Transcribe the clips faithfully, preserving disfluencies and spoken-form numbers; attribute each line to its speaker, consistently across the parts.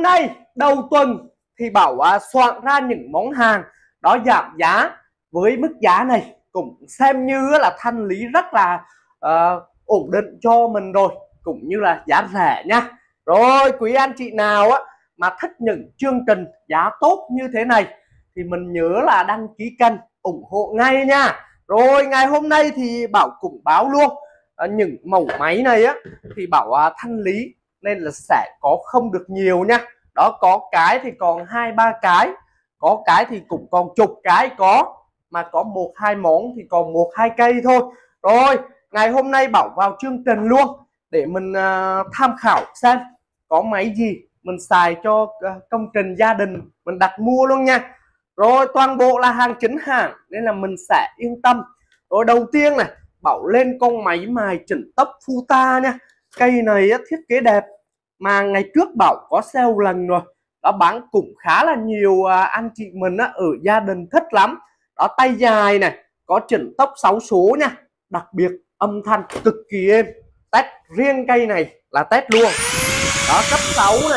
Speaker 1: hôm nay đầu tuần thì Bảo à, soạn ra những món hàng đó giảm giá với mức giá này cũng xem như là thanh lý rất là uh, ổn định cho mình rồi, cũng như là giá rẻ nha. Rồi quý anh chị nào á mà thích những chương trình giá tốt như thế này thì mình nhớ là đăng ký kênh ủng hộ ngay nha. Rồi ngày hôm nay thì Bảo cũng báo luôn à, những mẫu máy này á thì Bảo à, thanh lý nên là sẽ có không được nhiều nha. Đó, có cái thì còn hai ba cái, có cái thì cũng còn chục cái, có mà có một hai món thì còn một hai cây thôi. Rồi ngày hôm nay Bảo vào chương trình luôn để mình uh, tham khảo xem có máy gì mình xài cho uh, công trình gia đình mình đặt mua luôn nha. Rồi toàn bộ là hàng chính hãng nên là mình sẽ yên tâm. Rồi đầu tiên này Bảo lên con máy mài chỉnh tóc Futa nha. Cây này á, thiết kế đẹp mà ngày trước Bảo có sale lần rồi đó, bán cũng khá là nhiều à, anh chị mình á, ở gia đình thích lắm. Đó, tay dài này, có chỉnh tóc sáu số nha, đặc biệt âm thanh cực kỳ êm. Test riêng cây này là test luôn. Đó, cấp sáu này,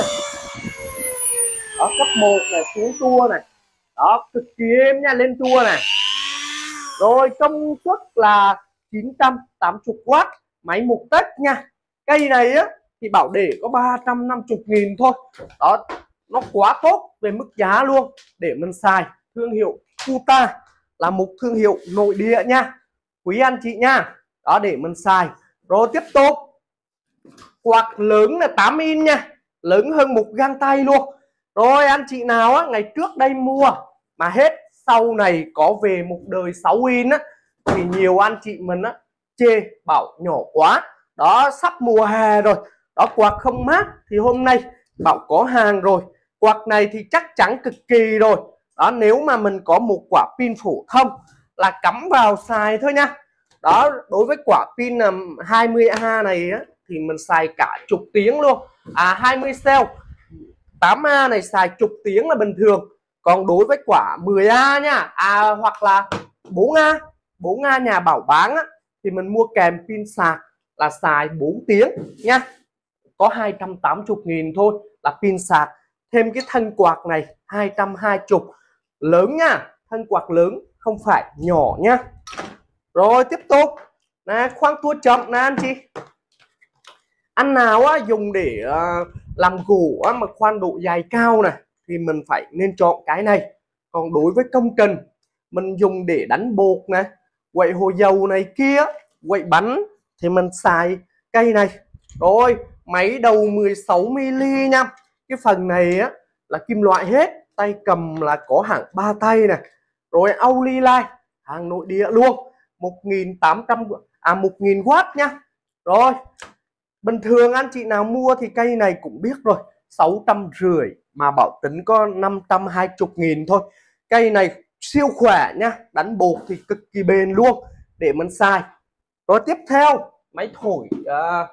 Speaker 1: đó cấp một này, xuống tua này, đó cực kỳ êm nha, lên tua này. Rồi công suất là chín trăm tám mươi oát, máy một tấc nha. Cây này á thì Bảo để có ba trăm năm mươi nghìn thôi. Đó, nó quá tốt về mức giá luôn để mình xài. Thương hiệu Futa là một thương hiệu nội địa nha quý anh chị nha. Đó, để mình xài. Rồi tiếp tục quạt lớn là tám in nha, lớn hơn một găng tay luôn. Rồi anh chị nào á ngày trước đây mua mà hết sau này có về một đời sáu in á thì nhiều anh chị mình á chê Bảo nhỏ quá. Đó, sắp mùa hè rồi, đó quạt không mát thì hôm nay Bảo có hàng rồi. Quạt này thì chắc chắn cực kỳ rồi. Đó, nếu mà mình có một quả pin phổ thông là cắm vào xài thôi nha. Đó, đối với quả pin hai mươi A này á, thì mình xài cả chục tiếng luôn. À hai mươi cell tám A này xài chục tiếng là bình thường. Còn đối với quả mười A nha, à hoặc là bốn A, bốn A nhà Bảo bán á, thì mình mua kèm pin sạc là xài bốn tiếng nha. Có hai trăm tám mươi nghìn thôi là pin sạc. Thêm cái thân quạt này hai trăm hai mươi, lớn nha, thân quạt lớn không phải nhỏ nha. Rồi tiếp tục nè, khoang tua chậm nè anh chị. Anh nào á dùng để uh, làm gỗ á, mà khoan độ dài cao này thì mình phải nên chọn cái này. Còn đối với công trình mình dùng để đánh bột này, quậy hồ dầu này kia, quậy bánh thì mình xài cây này. Rồi máy đầu mười sáu mi li nha. Cái phần này á là kim loại hết, tay cầm là có hãng ba tay này. Rồi Aulilite hàng nội địa luôn, một nghìn tám trăm à một nghìn oát nha. Rồi bình thường anh chị nào mua thì cây này cũng biết rồi, sáu trăm rưỡi mà Bảo tính có năm trăm hai mươi nghìn thôi. Cây này siêu khỏe nha, đánh bột thì cực kỳ bền luôn để mình xài. Rồi tiếp theo máy thổi uh,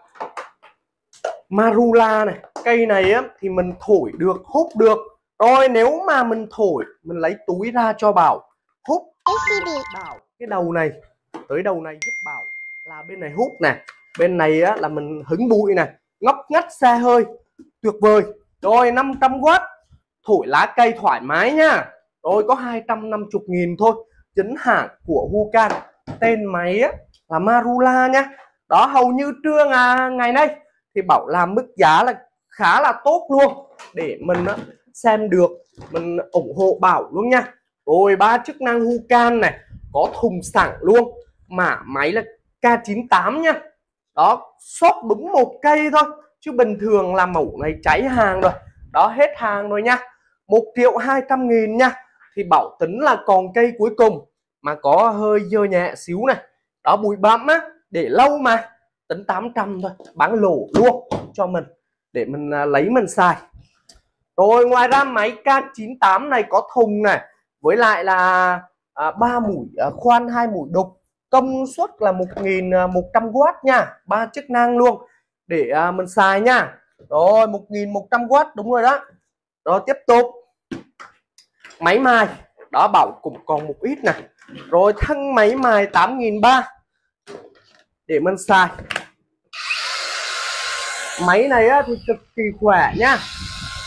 Speaker 1: Marula này. Cây này á, thì mình thổi được, hút được. Rồi nếu mà mình thổi, mình lấy túi ra cho Bảo hút. Bảo cái đầu này tới đầu này giúp Bảo là bên này hút nè, bên này á, là mình hứng bụi này, ngóc ngách xe hơi, tuyệt vời. Rồi năm trăm oát, thổi lá cây thoải mái nha. Rồi có hai trăm năm mươi nghìn thôi, chính hãng của Hukan. Tên máy á, là Marula nha. Đó, hầu như trưa ngày, ngày nay thì Bảo làm mức giá là khá là tốt luôn để mình á, xem được, mình ủng hộ Bảo luôn nha. Rồi ba chức năng Hukan này, có thùng sẵn luôn, mã máy là K chín tám nha. Đó, shop đúng một cây thôi chứ bình thường là mẫu này cháy hàng rồi. Đó, hết hàng rồi nha. Một triệu hai trăm nghìn nha. Thì Bảo tính là còn cây cuối cùng mà có hơi dơ nhẹ xíu này. Đó, bụi bặm á, để lâu mà tính tám trăm thôi, bán lỗ luôn cho mình để mình uh, lấy mình xài. Rồi ngoài ra máy K chín tám này có thùng này, với lại là uh, ba mũi uh, khoan, hai mũi đục, công suất là một nghìn một trăm oát nha, ba chức năng luôn để uh, mình xài nha. Rồi một nghìn một trăm oát đúng rồi đó. Rồi tiếp tục máy mài, đó Bảo cũng còn một ít này. Rồi thân máy mài tám nghìn ba trăm để mình xài. Máy này á, thì cực kỳ khỏe nha.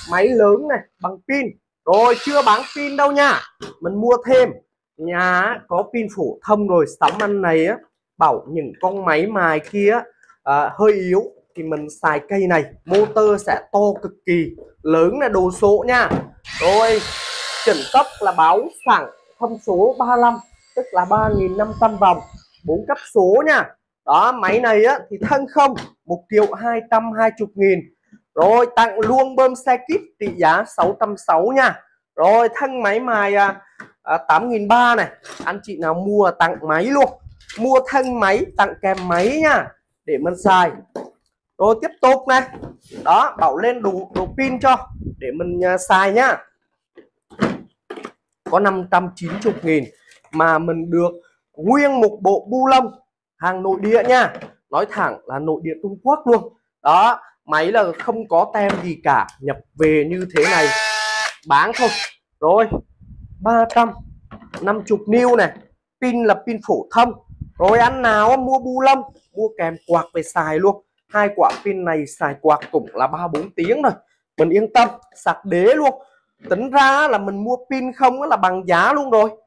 Speaker 1: máy lớn này bằng pin. Rồi chưa bán pin đâu nha, mình mua thêm. Nhà có pin phổ thông rồi, sắm ăn này á, bảo những con máy mài kia à, hơi yếu thì mình xài cây này, motor sẽ to cực kỳ lớn là đồ số nha. Rồi chuyển tốc là báo sẵn thông số ba mươi lăm, tức là ba nghìn năm trăm vòng, bốn cấp số nha. Đó, máy này á thì thân không, một triệu hai trăm hai mươi nghìn. Rồi tặng luôn bơm xe kit trị giá sáu trăm sáu mươi nha. Rồi thân máy mài à, à, tám nghìn ba trăm này, anh chị nào mua tặng máy luôn, mua thân máy tặng kèm máy nha để mình xài. Rồi tiếp tục này, đó bảo lên đủ đủ pin cho để mình uh, xài nhá. Có năm trăm chín mươi nghìn mà mình được nguyên một bộ bu lông hàng nội địa nha, nói thẳng là nội địa Trung Quốc luôn. Đó, máy là không có tem gì cả, nhập về như thế này bán thôi. Rồi ba trăm năm mươi niu này, pin là pin phổ thông. Rồi anh nào mua bu lông mua kèm quạt về xài luôn, hai quả pin này xài quạt cũng là ba bốn tiếng rồi, mình yên tâm sạc đế luôn. Tính ra là mình mua pin không là bằng giá luôn rồi.